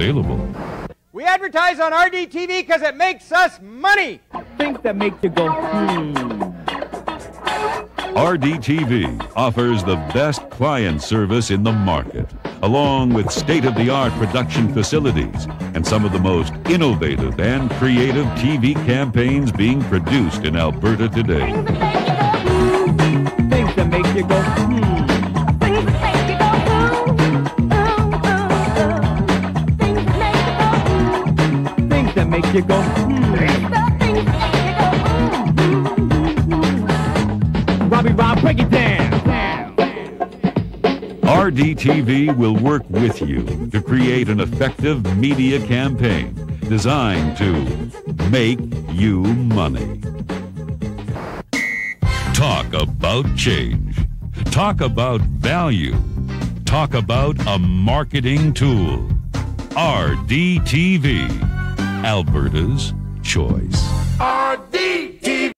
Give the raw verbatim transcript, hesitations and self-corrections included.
available. We advertise on R D T V because it makes us money. Things that make you go, hmm. R D T V offers the best client service in the market, along with state-of-the-art production facilities and some of the most innovative and creative T V campaigns being produced in Alberta today. Things that make you go, hmm. Things that make you go, ooh, ooh, ooh. Things that make you go, ooh. Things that make you go, hmm. Robbie Rob, break it down. R D T V will work with you to create an effective media campaign designed to make you money. Talk about change. Talk about value. Talk about a marketing tool. R D T V, Alberta's choice. R D T V.